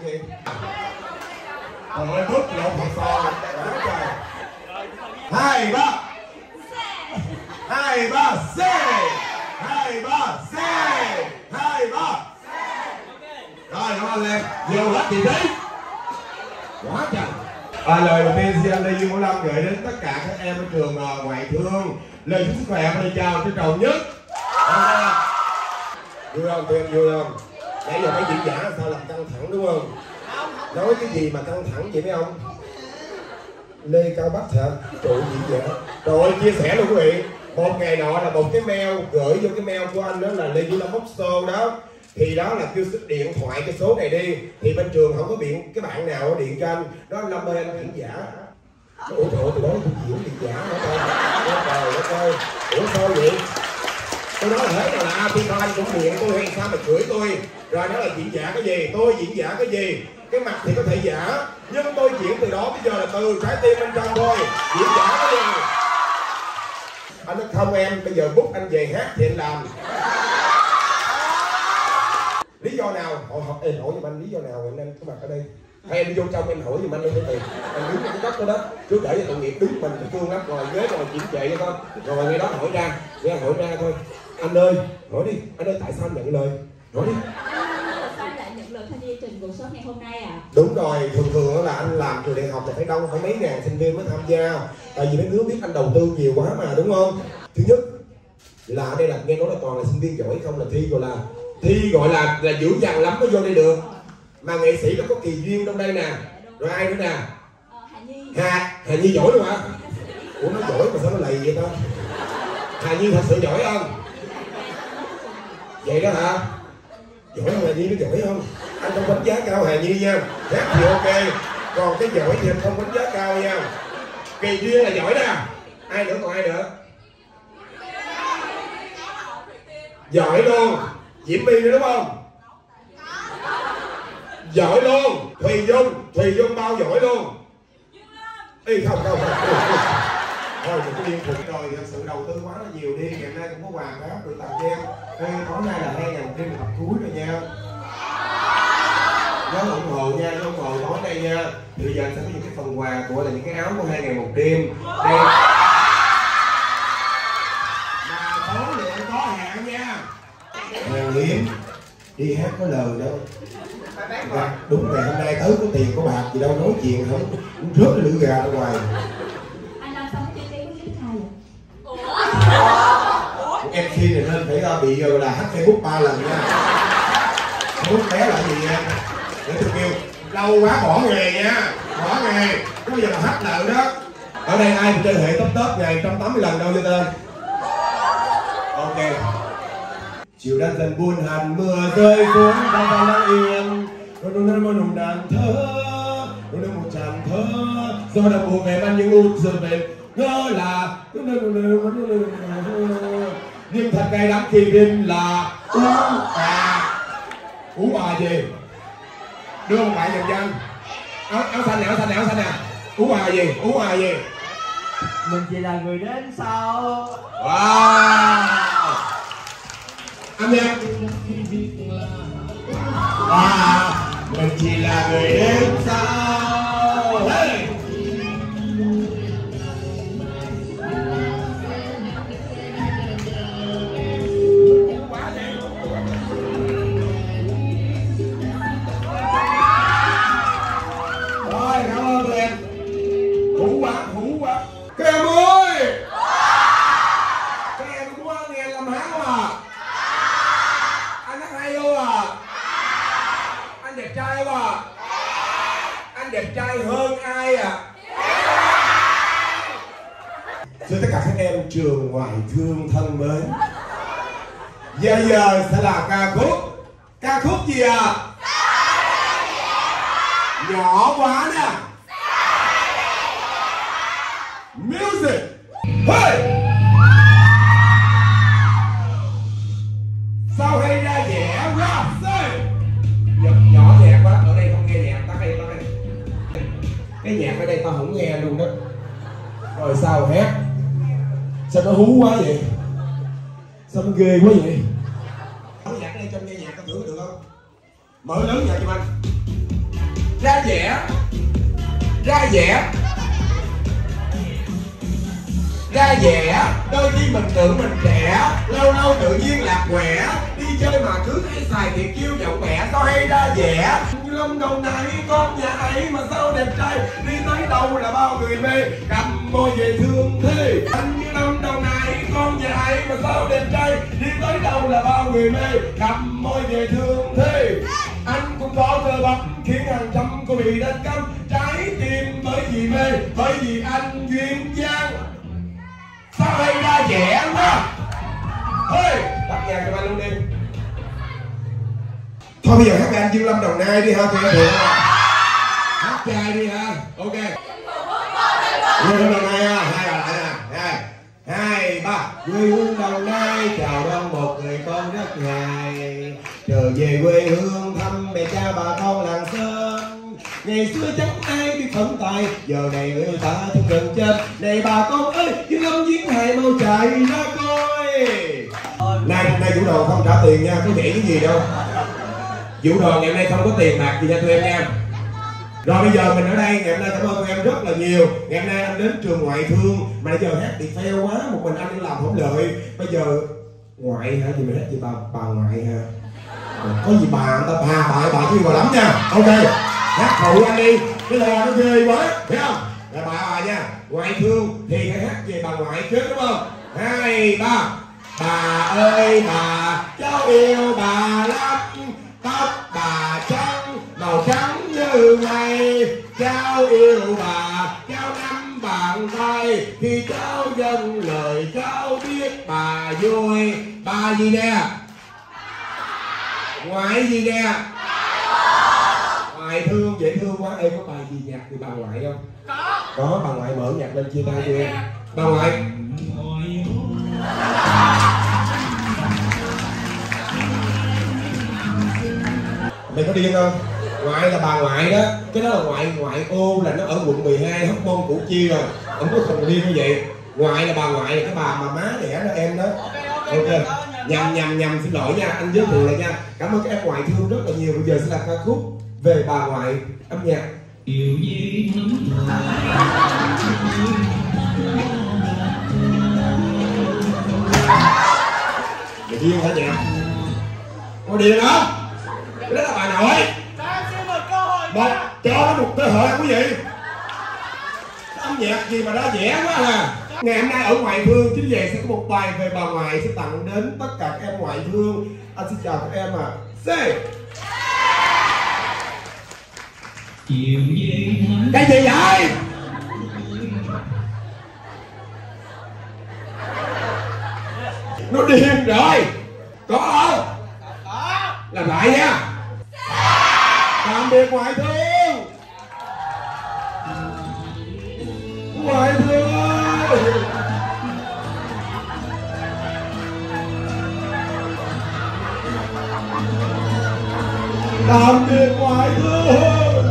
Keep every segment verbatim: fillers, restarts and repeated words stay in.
gì? Trời ơi, bút lộn thật sò. Trời. Hai ba. Hai ba C. Hai ba C. Hai ba. Rồi, cảm ơn em. Nhiều hết gì đấy? Quá trời. À, lời đầu tiên xin anh Lê Dương Bảo Lâm gửi đến tất cả các em ở trường uh, ngoại thương lời chúc sức khỏe và lời chào trân trọng nhất. À, vui không tụi em, vui không? Nãy giờ mấy diễn giả sao làm căng thẳng đúng không? Nói cái gì mà căng thẳng vậy mấy ông? Lê Cao Bách hả? Trụ diễn giả. Rồi chia sẻ luôn quý vị. Một ngày nọ là một cái mail gửi vô cái mail của anh đó là Lê Dương Lâm Bốc Show đó. Thì đó là kêu sức điện thoại cái số này đi. Thì bên trường không có điện cái bạn nào điện cho anh. Đó Lâm ơi anh diễn giả. Ủa trời ơi, từ đó tôi diễn diễn giả hả trời? Trời đất ơi. Ủa sao vậy? Tôi nói là hết rồi là khi con anh cũng điện tôi hay sao mà chửi tôi. Rồi đó là diễn giả cái gì? Tôi diễn giả cái gì? Cái mặt thì có thể giả. Nhưng tôi diễn từ đó bây giờ là từ trái tim bên trong thôi. Diễn giả cái gì? Anh nói không em, bây giờ bút anh về hát thì anh làm. Lý do nào? Hỏi hỏi em hỏi giùm anh lý do nào anh em có mặt ở đây? Hay em đi vô trong em hỏi giùm anh luôn cái tiền. Anh đứng cái góc đó đó, cứ để cho tội nghiệp đứng mình cái phương lắm rồi ghế rồi chỉnh trệ cho con. Rồi nghe đó hỏi ra, nghe hỏi ra thôi. Anh ơi, hỏi đi, anh ơi tại sao anh nhận lời? Hỏi đi. Sao anh lại nhận lời tham gia chương trình cuộc sống ngày hôm nay à? Đúng rồi, thường thường là anh làm trường đại học là phải đông, phải mấy ngàn sinh viên mới tham gia. Tại vì mấy đứa biết anh đầu tư nhiều quá mà đúng không? Thứ nhất là ở đây là nghe nói là toàn là sinh viên giỏi không, là thi gọi là thi gọi là là dữ dằn lắm mới vô đây được. Mà nghệ sĩ nó có kỳ duyên trong đây nè. Rồi ai nữa nè? Hà Nhi. Hà Hà Nhi giỏi luôn hả? Ủa nó giỏi mà sao nó lầy vậy ta? Hà Nhi thật sự giỏi không? Vậy đó hả? Giỏi không Hà Nhi, nó giỏi không? Anh không đánh giá cao Hà Nhi nha. Hát thì ok, còn cái giỏi thì anh không đánh giá cao nha. Kỳ duyên là giỏi nè. Ai nữa, còn ai nữa? Giỏi luôn. Diễm My nữa đúng không? Giỏi luôn. Thùy Dung, Thùy Dung bao giỏi luôn. Ê không không không. Thôi đừng có điên khùng rồi, thật sự đầu tư quá là nhiều đi. Ngày nay cũng có quà đó, được tặng cho em. Ê, tối nay là hai ngàn đêm tập cuối rồi nha. Nhớ ủng hộ nha, nhớ ủng hộ tối nay nha. Bây giờ sẽ có những cái phần quà của là những cái áo của hai ngày một đêm. Đây. Mà số lượng có hạn nha. Hàng hiếm đi hát có lời đâu. À, đúng ngày hôm nay tới có tiền có bạc gì đâu nói chuyện không rớt cái lưỡi gà ra ngoài. Anh làm xong cái cái clip hai em xê này nên phải bị rồi là hack Facebook ba lần nha. Facebook bé là gì nha, để tôi kêu lâu quá bỏ nghề nha, bỏ nghề có bây giờ là hack lợn đó. Ở đây ai chơi hệ top top ngày một trăm tám mươi lần đâu cho tên. Ok. Chiều đã dần buồn hẳn mưa rơi xuống ta ta lặng yên, rồi đôi nơi mơ nồng đàn thơ, đôi nơi một tràn thơ, do đã buồn ngày ban những út giờ về ngỡ là nhưng thật cay đắng khi biết là ú à ú à gì đưa một bạn dần dần áo áo xanh nè, áo xanh nè, áo xanh nè, ú à gì ú à gì mình chỉ là người đến sau. Wow anh em à mình chỉ là người đến sau. Hey. Rồi cảm ơn tụi em. Hú quá hú quá các em ơi, các em cũng muốn nghe làm hát không à? Anh hát hay không à? Anh đẹp trai không à? Anh đẹp trai hơn ai à? Thưa tất cả các em trường ngoại thương thân mến, giờ giờ sẽ là ca khúc. Ca khúc gì à? Nhỏ quá nè. Music. Hey. Sao hay ra vẻ rap say. Nhỏ nhạc quá, ở đây không nghe nhạc, tắt đây, tắt đây. Cái nhạc ở đây tao không nghe luôn đó. Rồi sao hát? Sao nó hú quá vậy? Sao nó ghê quá vậy? Mở nhạc ở đây cho anh nghe nhạc tao thử được không? Mở lớn nhạc cho anh. ra vẻ, ra vẻ, ra vẻ. Đôi khi mình tưởng mình trẻ, lâu lâu tự nhiên lạc quẻ, đi chơi mà cứ thấy xài thiệt kêu giọng mẹ, sao hay ra vẻ. Lâm Đồng Nai con nhà ấy mà sao đẹp trai, đi tới đâu là bao người mê, cầm môi về thương thế. Anh như Lâm Đồng Nai con nhà ấy mà sao đẹp trai, đi tới đâu là bao người mê, cầm môi về thương thế. Anh cũng có cơ bắp khiến hàng trăm cô bị đánh cắp trái tim, bởi vì mê, bởi vì anh duyên dáng. Sao hay ra vẻ quá. Thôi bắt nhạc cho anh luôn đi. Thôi bây giờ hát anh Dương Lâm Đồng Nai đi ha, tụi em được không? Hát trai đi ha. Ok. Dương Lâm Đồng Nai ha, hai bà lại nè. Hai, hai, ba. Quê hương Đồng Nai chào đón một người con rất ngài, trở về quê hương thăm mẹ cha bà con làng xóm. Ngày xưa chẳng ai biết phấn tài, giờ này người ta thương gần chết. Này bà con ơi, Dương Lâm Giếng Hài mau chạy ra coi. Nay nay vũ đoàn không trả tiền nha, có vậy cái gì đâu. Vũ đoàn ngày hôm nay không có tiền bạc gì cho tụi em nha. Rồi bây giờ mình ở đây, ngày hôm nay cảm ơn tụi em rất là nhiều. Ngày hôm nay anh đến trường ngoại thương, mà giờ hát bị fail quá, một mình anh đi làm không lợi. Bây giờ ngoại hả, gì mình hát gì bà, bà ngoại hả? Có gì bà, người ta bà, bà, bà chứ bà lắm nha. Ok, hát phụ anh đi, cái lo nó ghê quá, thấy không? Rồi bà bà nha, ngoại thương thì phải hát về bà ngoại trước đúng không? Hai, ba. Bà ơi bà, cháu yêu bà lắm, tóc bà trắng, màu trắng như mây. Cháu yêu bà, cháu nắm bàn tay, khi cháu dâng lời cháu biết bà vui. Bà gì nè? Ngoại gì nè? Ngoại thương, dễ thương quá. Em có bài gì nhạc từ bà ngoại không? Có. Có, bà ngoại mở nhạc lên chia tay cho em. Bà ngoại. Mày có điên không? Ngoại là bà ngoại đó. Cái đó là ngoại, ngoại ô là nó ở quận mười hai, Hóc Môn, Củ Chi rồi. Không có thần điên như vậy. Ngoại là bà ngoại là cái bà mà má đẻ đó em đó. Ok. Nhầm nhầm nhầm xin lỗi nha, anh giới thiệu lại nha. Cảm ơn các em ngoại thương rất là nhiều. Bây giờ sẽ là ca khúc về bà ngoại, âm nhạc. Yêu gì mày điên hả nhạc? Có điên không? Cái đó là bà nội. Một, cho nó một cơ hội quý vị. Âm nhạc gì mà đa vẻ quá à. Ngày hôm nay ở ngoại thương chính về sẽ có một bài về bà ngoại sẽ tặng đến tất cả các em ngoại thương. Anh xin chào các em à. C. Cái gì vậy? Nó điên rồi. Có không? Làm lại nha. Tạm biệt ngoại thương. Ngoại thương ơi. Tạm biệt ngoại thương.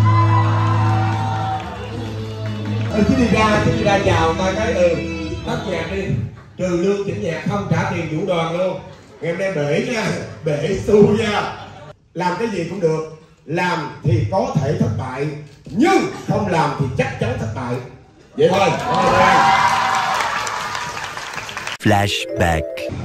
Ừ, chứ đi ra, chứ đi ra chào ta cái ừ. Tắt nhạc đi. Trừ lương chỉnh nhạc không trả tiền vũ đoàn luôn. Ngày hôm nay bể nha, bể xu nha. Làm cái gì cũng được. Làm thì có thể thất bại, nhưng không làm thì chắc chắn thất bại. Vậy thôi. Flashback.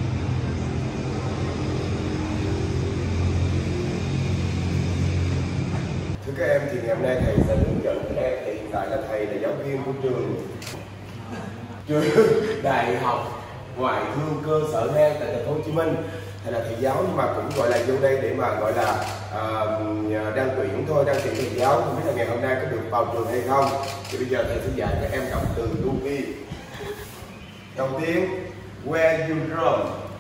Thưa các em, thì ngày hôm nay thầy sẽ hướng dẫn các em. Thì hiện tại là thầy là giáo viên của trường trường đại học ngoại thương cơ sở hai tại thành phố Hồ Chí Minh. Thầy là thầy giáo nhưng mà cũng gọi là vô đây để mà gọi là uh, đang tuyển thôi, đang tuyển thầy giáo. Không biết là ngày hôm nay có được vào trường hay không. Thì bây giờ thầy sẽ dạy các em đọc từ Luki. Đầu tiên, where you from?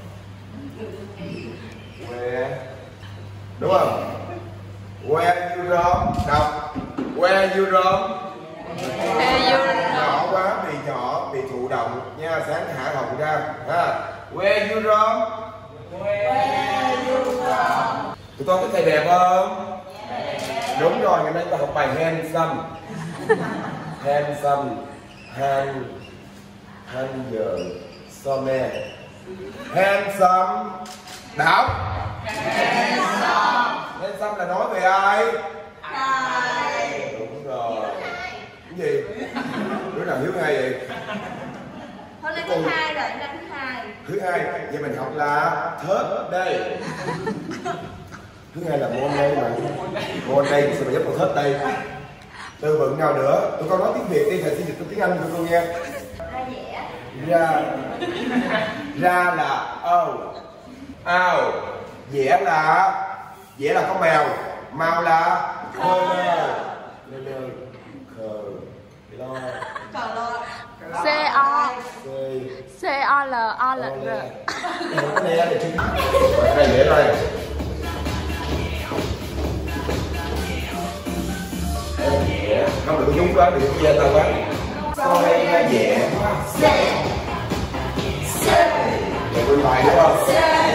Where, đúng không? Where you from? Đọc. Where you from? Nhỏ quá, bị nhỏ, bị thụ động nha, sáng hạ họng ra ha. Where you from? Where you from? Tụi con có thầy đẹp không? Yeah. Đúng rồi, ngày nay ta học bài handsome. Handsome. Hand Handsome. Handsome. Đọc. Handsome. Handsome là nói về ai? thứ hai rồi, năm thứ hai. Thứ hai, vậy mình học là thớt đây. Thứ hai là môn đây mà. Môn đây, sao mà giúp con thớt đây? Từ vựng nào nữa? Tụi con nói tiếng Việt đi, thầy sẽ dịch tiếng Anh cho con nghe. Ra vẽ. Ra. Ra là âu. Ao. Vẽ là vẽ là có mèo. Màu là color. Color. Color. Color. C O C O L O L R. Đừng có nghe thì chứ. Đây vẽ đây. Vẽ. Không được nhúng quá, đừng che tao quá. Con đây ra vẽ. C. C. Để quên bài đúng không? C.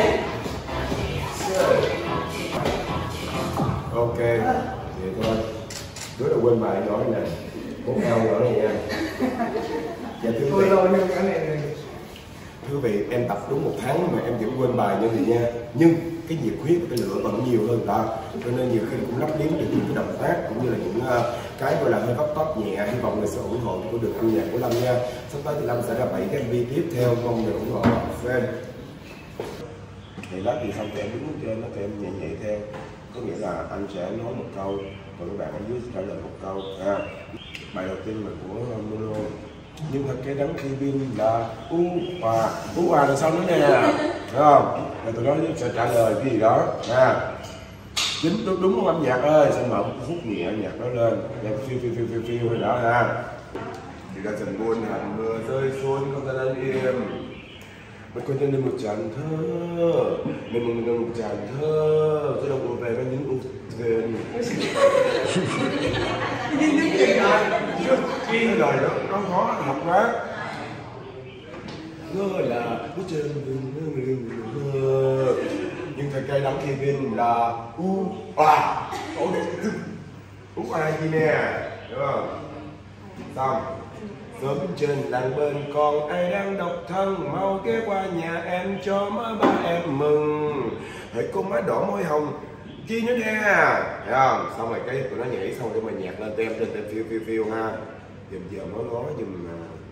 Ok. Vậy thôi. Đứa nào quên bài nói nè. Cũng ao nữa này nha. Dạ thưa quý vị, thưa vị, em tập đúng một tháng mà em vẫn quên bài như vậy nha. Nhưng cái nhiệt huyết và cái lửa vẫn nhiều hơn ta, cho nên nhiều khi cũng lắp liếm được những cái động tác cũng như là những uh, cái gọi là hơi vấp vấp nhẹ. Hy vọng người sẽ ủng hộ cho được âm nhạc của Lâm nha. Sắp tới thì Lâm sẽ ra bảy cái em vê tiếp theo, mong người ủng hộ xem. Thì lát thì xong thì em đứng trên nó thì em nhảy nhảy theo, có nghĩa là anh sẽ nói một câu còn các bạn ở dưới trả lời một câu. À, bài đầu tiên là của Mono. Nhưng thật cái đắng khi pin là u à u à là sao nữa nè, thấy không? Rồi tụi nó sẽ trả lời cái gì đó. À, chính đúng đúng không âm nhạc ơi? Sẽ mở một phút nhẹ âm nhạc đó lên, nhạc phiêu phiêu phiêu phiêu phiêu hay đó ha. Thì ra trần buồn hẳn mưa rơi xuống không ta đang im. Mình quên nên một tràng thơ, mình mình mình một tràng thơ, tôi đọc về với những ưu thuyền. Cái lời đó nó khó học quá. Ngơ là bước trên đường ngơ, nhưng thật cây đắng khi viên là u à u à gì nè, đúng không? Xong. Sớm trên làng bên còn ai đang độc thân, mau ghé qua nhà em cho má ba em mừng. Hãy con má đỏ môi hồng chi nữa nè, thấy không? Xong rồi cái tụi nó nhảy xong rồi mà nhạc lên tem trên tem phiêu phiêu phiêu ha. Dùm giờ nói nói dùm